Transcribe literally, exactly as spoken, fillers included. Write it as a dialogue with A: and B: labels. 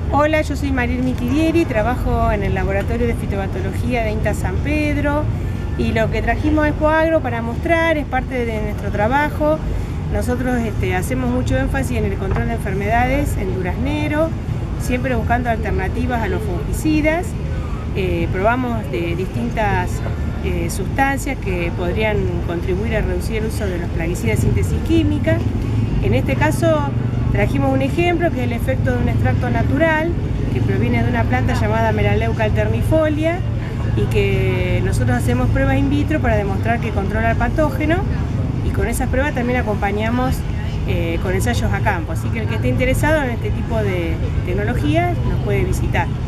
A: Hola, yo soy Mariel Mitidieri, trabajo en el laboratorio de fitopatología de INTA San Pedro y lo que trajimos a Expoagro para mostrar es parte de nuestro trabajo. Nosotros este, hacemos mucho énfasis en el control de enfermedades en duraznero, siempre buscando alternativas a los fungicidas. Eh, probamos de distintas eh, sustancias que podrían contribuir a reducir el uso de los plaguicidas de síntesis química. En este caso trajimos un ejemplo que es el efecto de un extracto natural que proviene de una planta llamada Melaleuca alternifolia y que nosotros hacemos pruebas in vitro para demostrar que controla el patógeno, y con esas pruebas también acompañamos eh, con ensayos a campo. Así que el que esté interesado en este tipo de tecnología nos puede visitar.